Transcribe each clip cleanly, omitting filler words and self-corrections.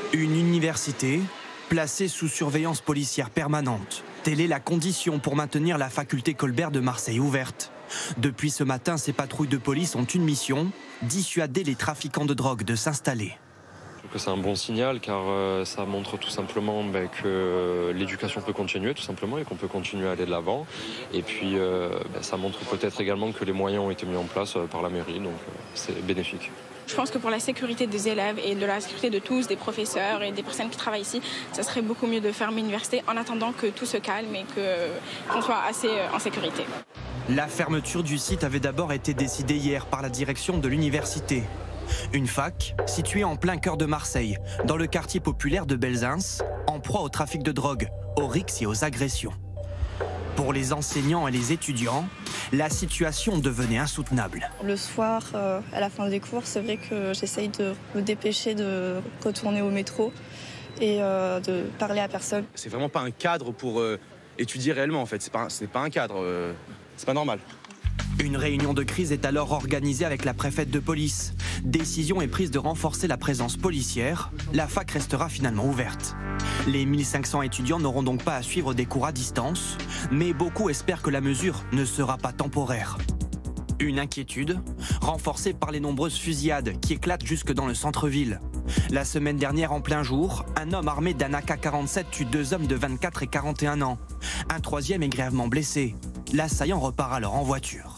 Une université placée sous surveillance policière permanente. Telle est la condition pour maintenir la faculté Colbert de Marseille ouverte. Depuis ce matin, ces patrouilles de police ont une mission, dissuader les trafiquants de drogue de s'installer. Je trouve que c'est un bon signal car ça montre tout simplement que l'éducation peut continuer tout simplement et qu'on peut continuer à aller de l'avant. Et puis ça montre peut-être également que les moyens ont été mis en place par la mairie, donc c'est bénéfique. Je pense que pour la sécurité des élèves et de la sécurité de tous, des professeurs et des personnes qui travaillent ici, ça serait beaucoup mieux de fermer l'université en attendant que tout se calme et qu'on soit assez en sécurité. La fermeture du site avait d'abord été décidée hier par la direction de l'université. Une fac située en plein cœur de Marseille, dans le quartier populaire de Belzins, en proie au trafic de drogue, aux rixes et aux agressions. Pour les enseignants et les étudiants, la situation devenait insoutenable. Le soir, à la fin des cours, c'est vrai que j'essaye de me dépêcher de retourner au métro et de parler à personne. C'est vraiment pas un cadre pour étudier réellement en fait, ce n'est pas un cadre, c'est pas normal. Une réunion de crise est alors organisée avec la préfète de police. Décision est prise de renforcer la présence policière. La fac restera finalement ouverte. Les 1500 étudiants n'auront donc pas à suivre des cours à distance, mais beaucoup espèrent que la mesure ne sera pas temporaire. Une inquiétude renforcée par les nombreuses fusillades qui éclatent jusque dans le centre-ville. La semaine dernière, en plein jour, un homme armé d'un AK-47 tue 2 hommes de 24 et 41 ans. Un troisième est grièvement blessé. L'assaillant repart alors en voiture.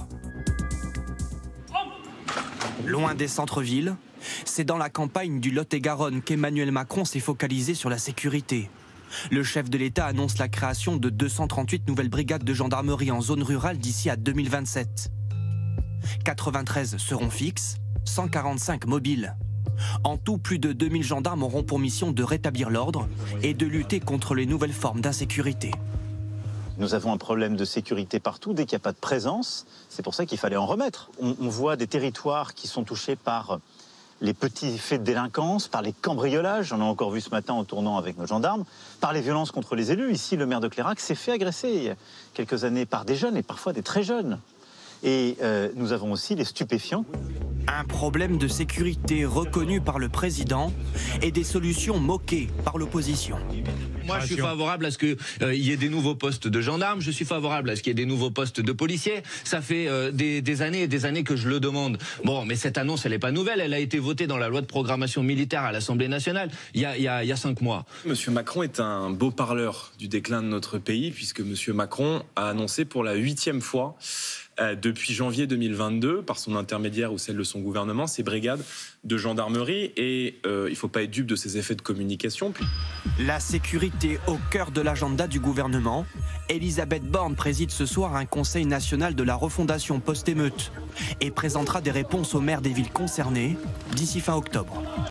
Loin des centres-villes, c'est dans la campagne du Lot-et-Garonne qu'Emmanuel Macron s'est focalisé sur la sécurité. Le chef de l'État annonce la création de 238 nouvelles brigades de gendarmerie en zone rurale d'ici à 2027. 93 seront fixes, 145 mobiles. En tout, plus de 2000 gendarmes auront pour mission de rétablir l'ordre et de lutter contre les nouvelles formes d'insécurité. Nous avons un problème de sécurité partout. Dès qu'il n'y a pas de présence, c'est pour ça qu'il fallait en remettre. On voit des territoires qui sont touchés par les petits faits de délinquance, par les cambriolages, j'en ai encore vu ce matin en tournant avec nos gendarmes, par les violences contre les élus. Ici, le maire de Clairac s'est fait agresser il y a quelques années par des jeunes et parfois des très jeunes. Et nous avons aussi les stupéfiants. Un problème de sécurité reconnu par le président et des solutions moquées par l'opposition. Moi, je suis favorable à ce qu'il y ait des nouveaux postes de gendarmes, je suis favorable à ce qu'il y ait des nouveaux postes de policiers. Ça fait des années et des années que je le demande. Bon, mais cette annonce, elle n'est pas nouvelle, elle a été votée dans la loi de programmation militaire à l'Assemblée nationale il y a 5 mois. Monsieur Macron est un beau parleur du déclin de notre pays, puisque monsieur Macron a annoncé pour la 8e fois depuis janvier 2022, par son intermédiaire ou celle de son gouvernement, ces brigades de gendarmerie. Et il ne faut pas être dupe de ces effets de communication. La sécurité au cœur de l'agenda du gouvernement. Elisabeth Borne préside ce soir un conseil national de la refondation post-émeute et présentera des réponses aux maires des villes concernées d'ici fin octobre.